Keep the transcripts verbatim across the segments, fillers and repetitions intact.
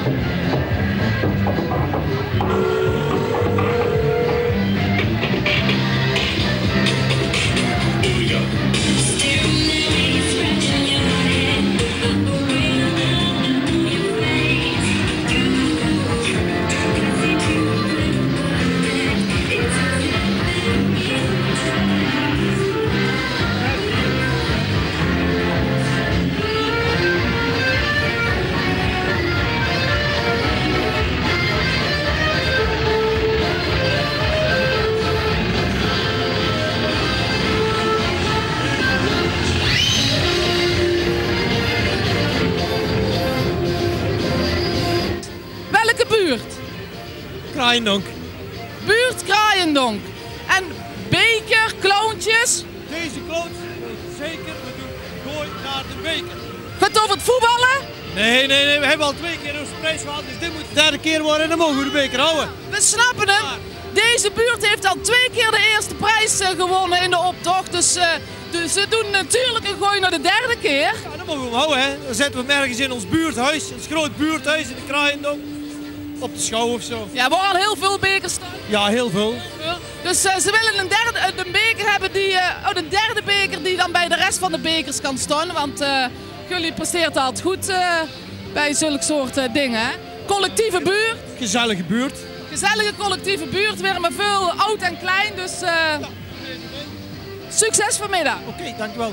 Kraaiendonk. Buurt Kraaiendonk. En beker, kloontjes? Deze kloot, zeker, we doen gooi naar de beker. Gaat het over het voetballen? Nee, nee, nee, we hebben al twee keer onze prijs gehad, dus dit moet de derde keer worden en dan mogen we de beker houden. We snappen hem. Deze buurt heeft al twee keer de eerste prijs uh, gewonnen in de optocht, dus, uh, dus ze doen natuurlijk een gooi naar de derde keer. Ja, dan mogen we hem houden, hè. Dan zetten we hem ergens in ons buurthuis, ons groot buurthuis in de Kraaiendonk. Op de schouw of zo. Ja, we al heel veel bekers staan. Ja, heel veel. Dus uh, ze willen een derde uh, een beker hebben, die, uh, oh, de derde beker die dan bij de rest van de bekers kan staan. Want uh, jullie presteert altijd goed uh, bij zulke soort uh, dingen. Hè? Collectieve buurt. Gezellige buurt. Gezellige collectieve buurt, weer met veel oud en klein. Dus uh, ja. Succes vanmiddag. Oké, okay, dankjewel.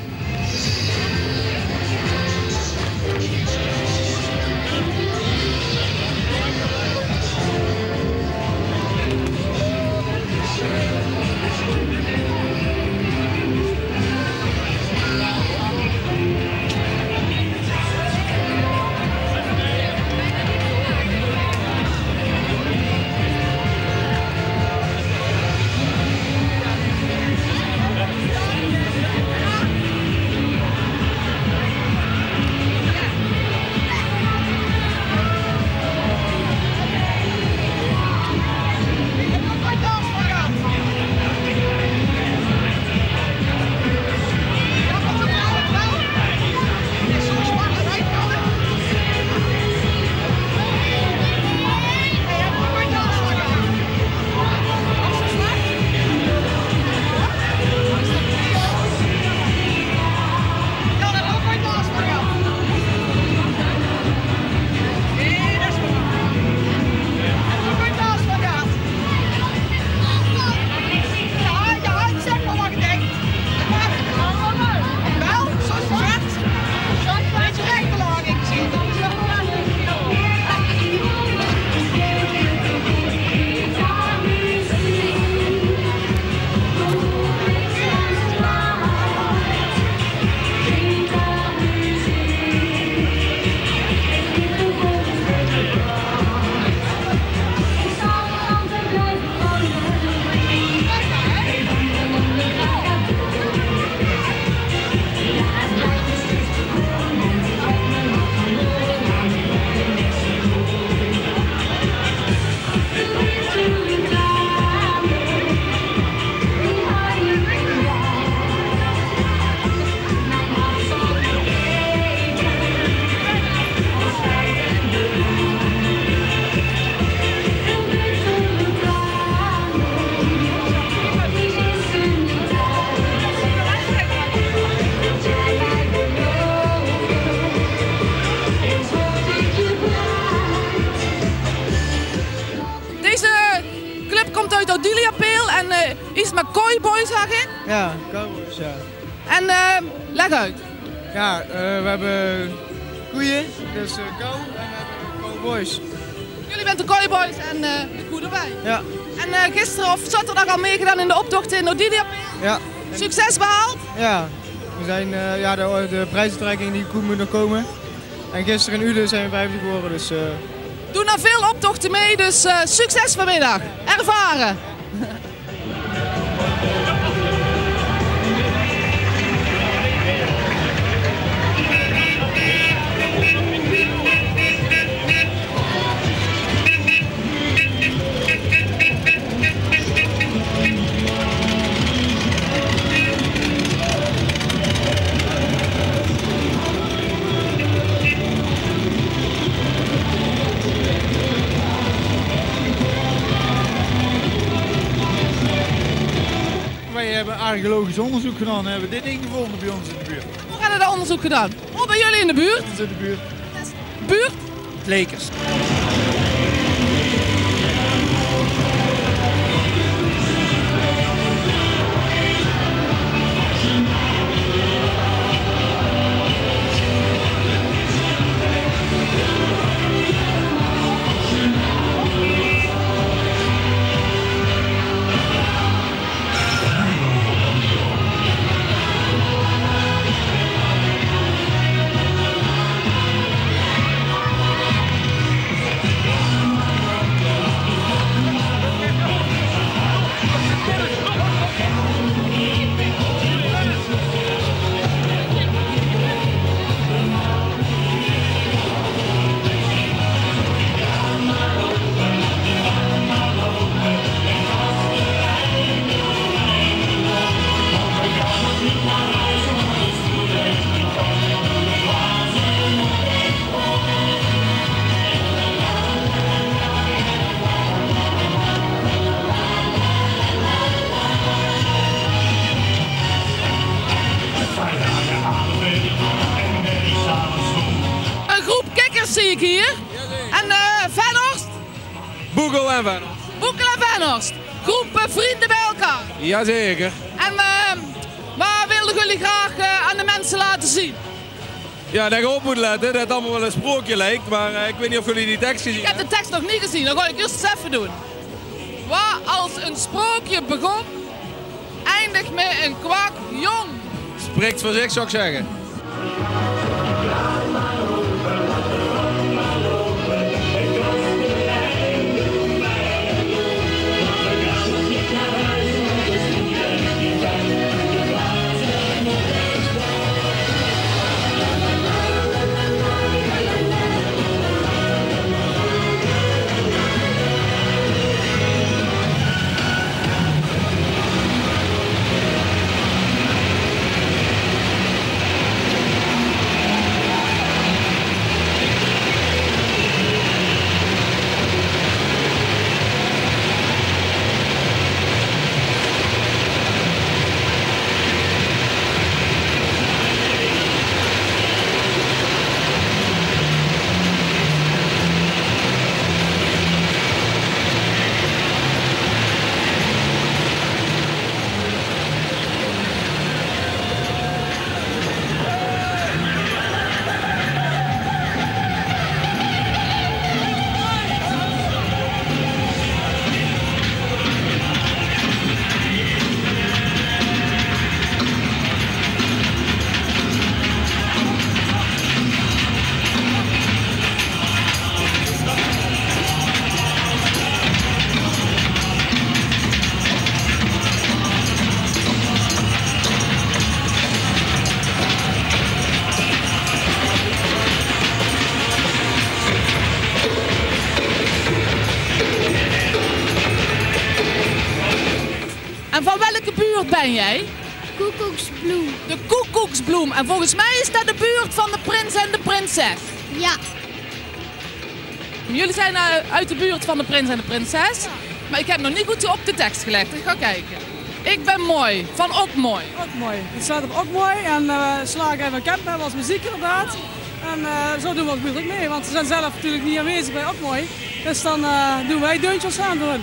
En uh, iets met cowboys, zag ik? Ja, cowboys, ja. En uh, leg uit. Ja, uh, we hebben koeien, dus uh, cow, en we hebben cowboys. Jullie bent de cowboys en uh, de koe erbij. Ja. En uh, gisteren of zaterdag al meegedaan in de optocht in Odilia. Ja. Succes behaald? Ja, we zijn, uh, ja, de, de prijsuitreiking die koe moet nog komen. En gisteren in Uden zijn we vijfde geworden, dus... Uh... Doe nou veel optochten mee, dus uh, succes vanmiddag. Ervaren. archeologisch onderzoek gedaan en hebben dit ingevonden bij ons in de buurt. Hoe hebben we dat onderzoek gedaan? Oh, bij jullie in de buurt? Bij ons in de buurt. Buurt? Lekers. Zie ik hier. En uh, Venhorst? Boekel en Venhorst. Boekel en Venhorst. Groep uh, vrienden bij elkaar. Jazeker. En uh, wat wilden jullie graag uh, aan de mensen laten zien? Ja, dat je op moet letten dat het allemaal wel een sprookje lijkt, maar uh, ik weet niet of jullie die tekst gezien hebben. Ik heb de tekst nog niet gezien, dat ga ik eerst eens even doen. Wat als een sprookje begon, eindigt met een kwak jong. Spreekt voor zich, zou ik zeggen. En van welke buurt ben jij? Koekoeksbloem. De Koekoeksbloem. En volgens mij is dat de buurt van de prins en de prinses. Ja. Jullie zijn uh, uit de buurt van de prins en de prinses. Maar ik heb nog niet goed op de tekst gelegd. Ik ga kijken. Ik ben mooi. Van ook mooi. Ook mooi. Het staat op ook mooi. En uh, slagen even campen. We hebben als muziek inderdaad. En uh, zo doen we als buurt ook mee. Want ze zijn zelf natuurlijk niet aanwezig bij ook mooi. Dus dan uh, doen wij deuntjes aan voor hen.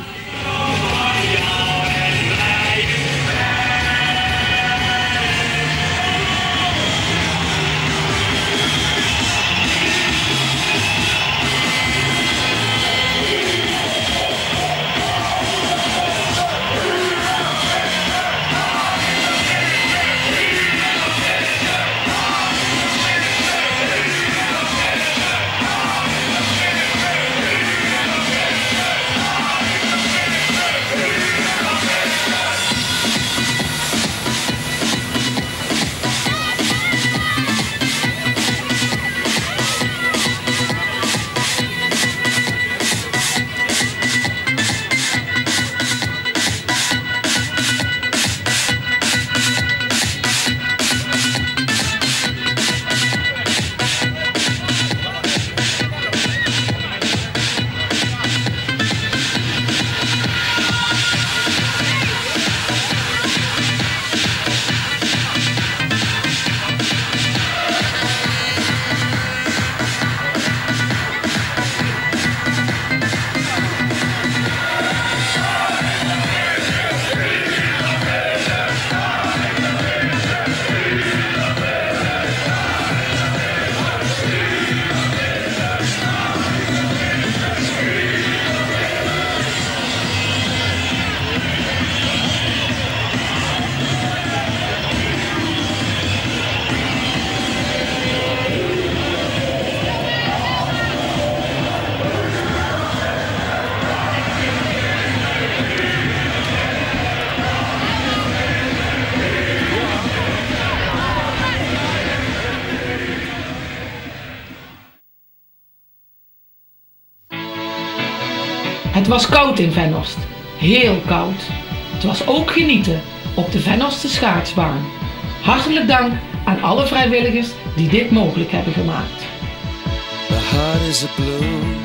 Het was koud in Venhorst. Heel koud. Het was ook genieten op de Venhorstse schaatsbaan. Hartelijk dank aan alle vrijwilligers die dit mogelijk hebben gemaakt. The heart is a bloom,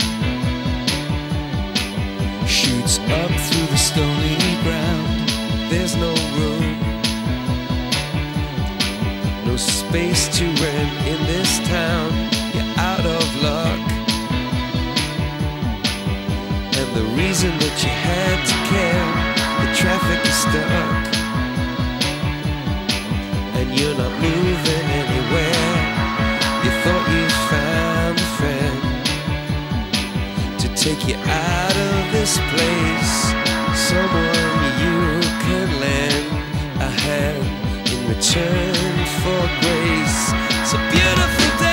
shoots up through the stony ground. There's no room, no space to rent in this town. You're out of luck, and the reason that you had to care, the traffic is stuck, and you're not moving anywhere. You thought you found a friend to take you out of this place, someone you can lend a hand in return for grace. It's a beautiful day.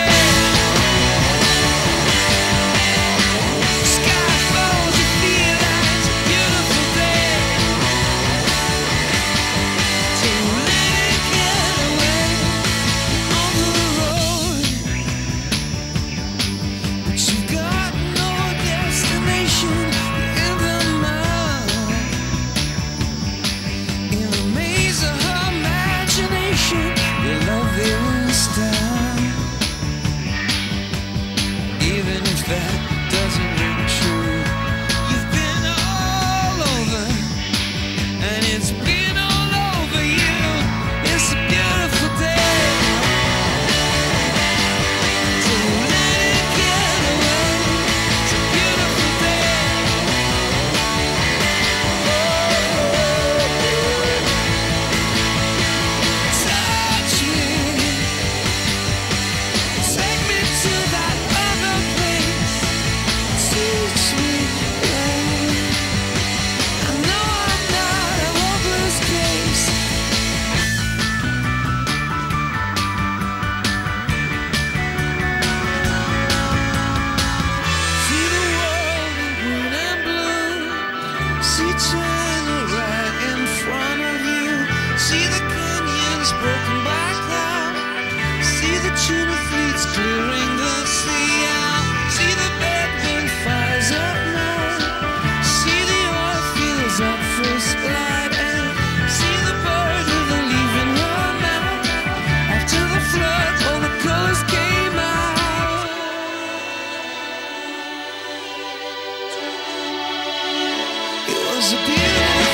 It was a beautiful